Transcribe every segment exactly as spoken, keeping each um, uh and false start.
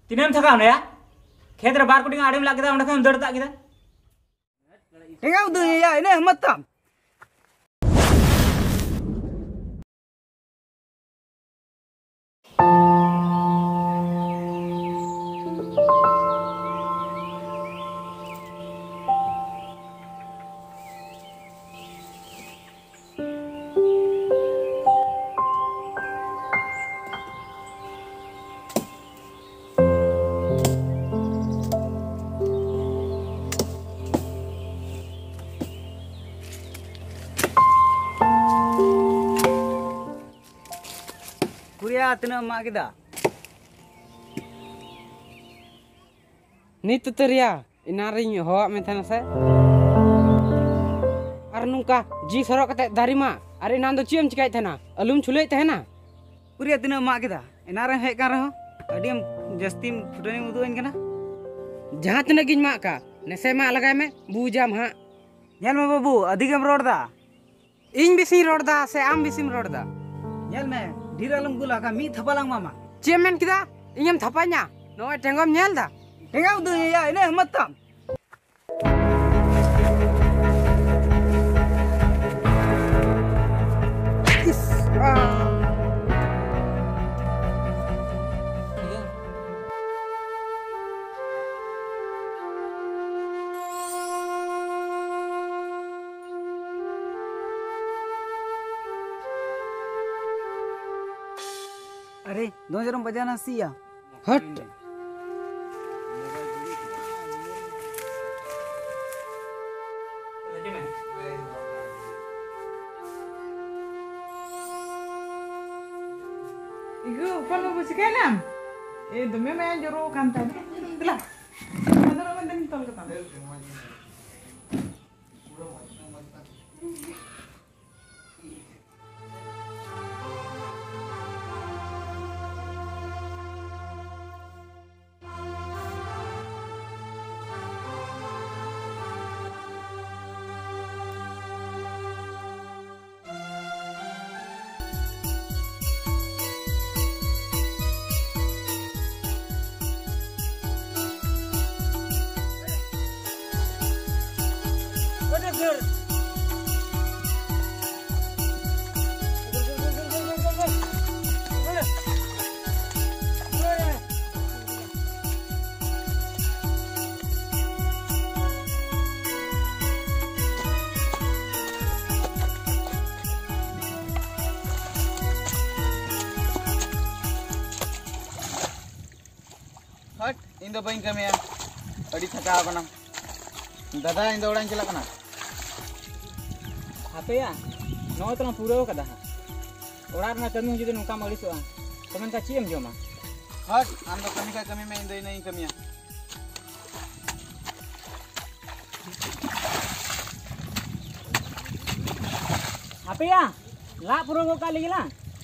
तीन थका खेत बार कोटी आड़े में लगे अंडे दड़ तक टेंगा उदया इने मत ताम कुरिया तना मा किदा नित तरिया इनारिंग हो में थाना से और नुका जी सरो कते दारी मा अरे नान दो चेम चिकाय थाना अलुम छुले थाना कुरिया तना मा किदा इनारे हे कर रहो अडिम जस्ती फुटनी उदुइन कना जहां तना गिन मा का नसे मा लगाय में बुजाम हा नेल में बाबू अधिकम रोडदा इन बिसी रोडदा से आम बिसिम रोडदा नेल में ढीरालम गुला का मी थपालांग मामा चेम मेन किदा इयम थपा냐 नोय टेंगम नेल दा टेंगा उदया इने मत ताम इस आ अरे दो जरम बजाना सिया हट Iku kalau gue sih kenam, eh demi main juru kantor, belah, mana orang dan tol ketam. हट इन दो बइन कमिया अड़ी थका बना दादा इन दो उड़ान चला कना हापेया नो तो पूरा कदा ओड़ा ना कमी जुदे नुका मलिसो तमन का चीम जोमा हट आम दो कमी का कमी में इन दो नहीं कमिया हापेया ला पूरा को का लेगिला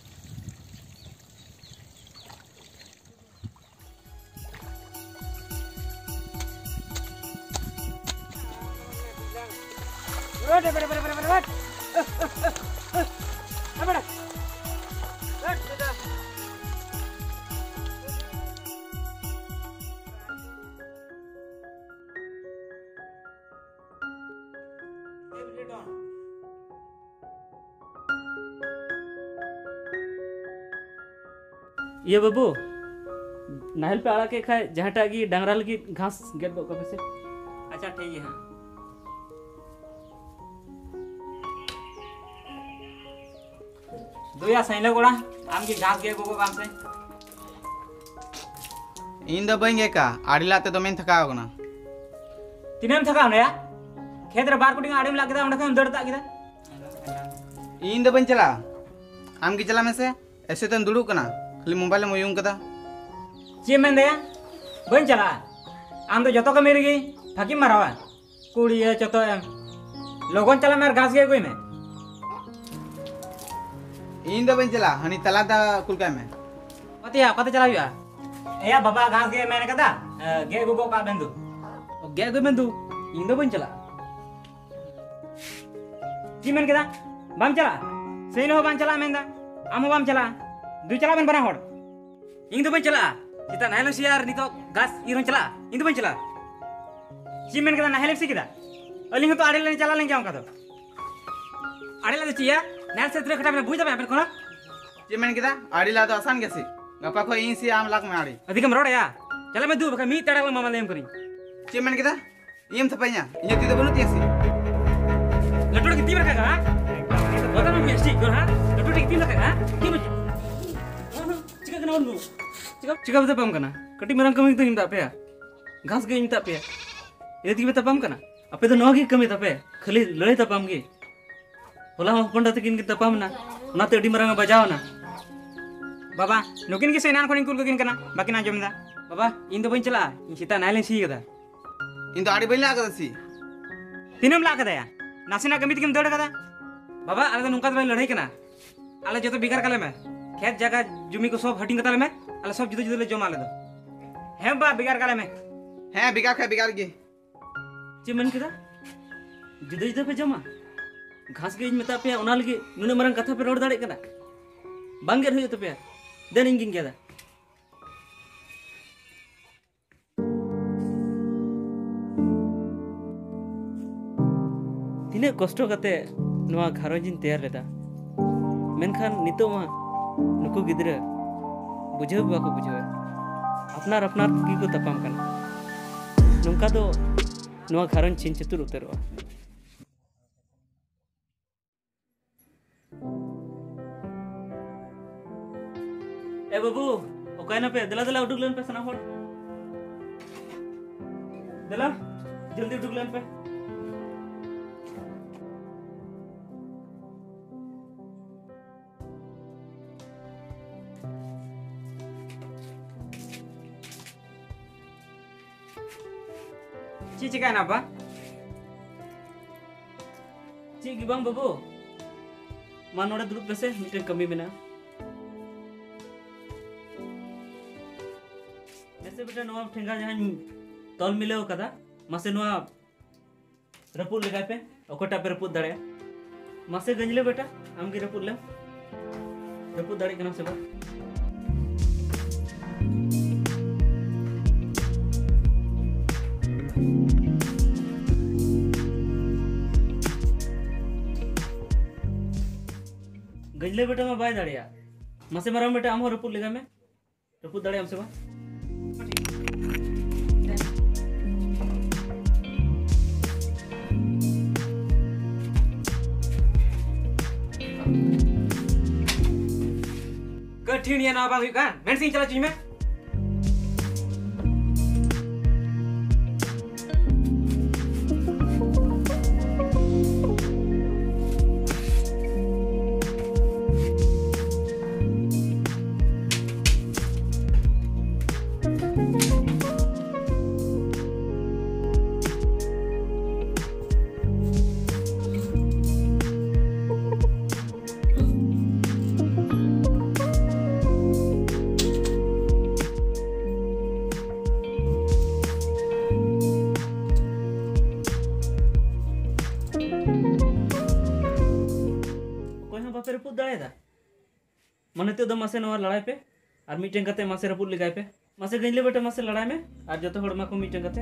Bada bada bada bada bada. Bada. Bada. ये बाबू नाहल पे आड़ा के खाए जहाटा की डांगरा लगी घास गेट को कब से अच्छा ठीक है दो या सैले गोड़ा आम की घास गे को काम से इन दो बइन का आड़िलाते तो मेन थका होना तीनम थका होना या खेत रे बार कोटी आड़े में लगे अंडे हम दड़ ता किदा इन दो बइन चला आम की चला में से ऐसे तो दुड़ू कना खाली मोबाइल में यूं कदा चे में दे बन चला आम तो जतो का मेरे गई फाकी मारवा कुड़ी है जतो लोगन चला मेरे घास गे कोई में इन दो बइन चला हनी तलादा कुलका में पतिया पता चला हुआ या बाबा घास गे मैंने कदा गे गोगो का बंदू गे गो बंदू इन दो बन चला जी मन कदा बाम चला सही न हो बाम चला मेंदा आमो बाम चला दु चला बन बना होड़ इन दो बन चला kita nahel sih यार नितो gas iron chala itu ban chala si men kita nahel sih kita aling to adel chala leng jaung ka to adel to cia nahel se tre khata me bui jabe apen kona चे मैंने किदा आड़ी ला तो आसान कैसे गपा को इन सी आम लाख में आड़ी अधिकम road ya chala me du baka mi tadal mama lem kari चे मैंने किदा इम थपैया इन्हें तीते बनु तियसी लटोड़ की तीव्र का हा बता मैं बेस्टी कर हा लटोड़ की तीव्र का हा की बजे चिका कना उनु चिका चिका बता पam kana कटी मरंग कमी तो हिमता पे घास के हिमता पे ये ती बता पam kana अपे तो नोगी कमी तपे खाली लड़े तपam गे होला हम पंडा तकिन के तपam ना ना तो अडी मरंग बजाओ ना बाबा नुकिन के सेनान कोनी कुल किन kana बाकी ना जमदा बाबा इन तो बन चला इन सीता नाइलें सी कदा इन तो आड़ी बैला कदा सी तीनम ला कदा या नासिना कमी तकिन दड़ कदा बाबा आले तो नुका तो लड़ाई कना आले जो तो बिगार कले में खेत जगह जुमी को सब हटिंग कताले में आले सब जुदो जुदो ले जमा ले दो है बा बिगार कले में हैं बिगार खा बिगार गे चे मन कदा जुदो जुदो पे जमा घास के मेता पे ओना लगे नुने मरंग कथा पे रोड दाड़े कना बांगेर होय तो पे देन इंगिन केदा तिने कष्ट कते नुआ घारोजिन तैयार लेदा मेनखान नितो मा नुकु गिदरा बुझाव बाको बुझाव अपनार अपनार की को तपाम कना नुका दो नुआ घारोन चिन चतुर उतरवा ए बाबू ओकाय ना पे दला दला उडुक लेन पे सना होड़ दला जल्दी उडुक लेन पे ची चिका ना बा ची गिबांग बाबू मा नोडे दुरुप बेसे मिटे कमी बिना ऐसे बेटा नवा ठेंगा जहां तौल मिले हो कदा मासे नवा रपुल लगाए पे ओकोटा पे रपुल दड़े मासे गंजले बेटा आम की रपुल ले रपुल दड़े कना से बा गंजले बेटा में बाय दड़िया मासे मराम बेटा आम रपुल लगा में रपुल दड़े हमसे बा कठिन या ना बाग kan men sing chala cuy में रपुद दाड़ा मन ते मासे लड़ाई पे और मीटें कते मासे रपुद लगाए पे मासे गंजले बेटे मासे लड़ाई में और जो हड़ मा को मीटें कते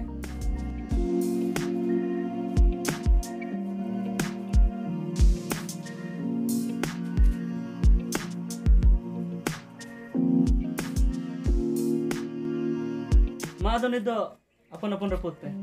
मा दो निदो अपन अपन रपुद पे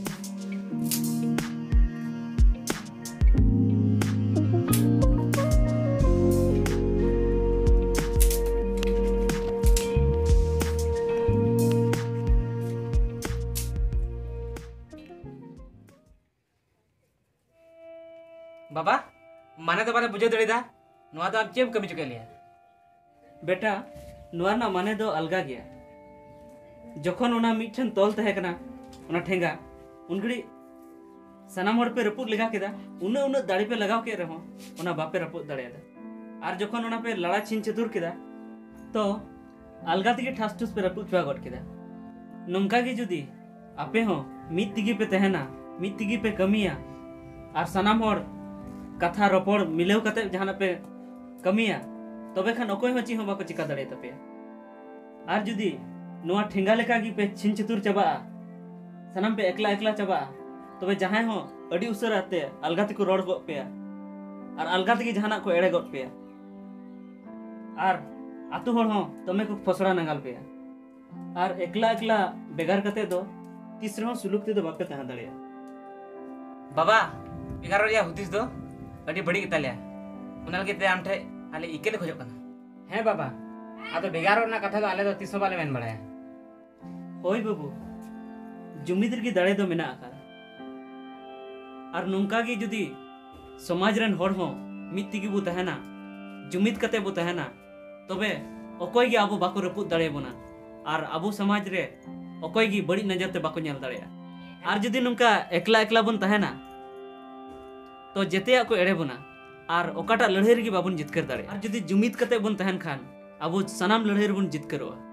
बाबा माने तो बारे बुझे दड़ीदा नुआ तो आप चेम कमी चुके लिया बेटा नुआ ना माने दो अलगा गया जखन उना मिठन तोल तहे कना उना ठेंगा उनगड़ी सनाम हड़ पे रपुद लगा केदा उन्ना उन्ना दाड़ी पे लगाव के रहो उना बापे रपुद दाड़ेदा और जखन उना पे लड़ा छिन चतुर केदा तो अलगा तिगे ठास ठुस पे रपुद चुआ गट केदा नंका गे जुदी आपे हो मित तिगी पे तहना मित तिगी पे कमिया और सनाम हड़ कथा रपड़ मिलेव कते जहां पे कमिया तबे खान अकोय हो ची हो बाको चिका दड़े तपे और जुदी नुआ ठेंगा लेका गी पे छिन चतुर चबा सनम पे एकला एकला चबा तबे जहां हो अडी उसर आते अलगा तक रोड गो पे और अलगा तक जहाना को एड़े गो पे और आतु होड़ हो तमे को फसड़ा नंगाल पे और एकला एकला बेगार कते दो तीसरे सुलूक ते दो बापे तहां दड़िया बाबा एगारो रिया हुदिस दो अडी बड़ी गतालिया उनाल के ते आम ठे आले इकेले खोजो कना हाँ बाबा आदो बेगारो ना कथा दो आले दो तीसो बाले मेन बड़ाया होय बाबू जुमिदर की दाड़े दो मेना आका और नोंका की जुदी समाज रन होड़ हो मित्ती की बु तहना जुमिद कते बु तहना तबे अकोय गी आबो बाको रपुद दाड़े बोना और आबो समाज रे अकोय गी बड़ी नजर ते बाको नेल दाड़ेया और जुदी नोंका एकला एकला बन तहना तो जेतेया को एड़े बोना और ओकाटा लड़ाई रे बाबन जितकर दाड़े और जुदी जुमिद कते बन तहन खान आबो सनाम लड़ाई रे बन जितकरोआ।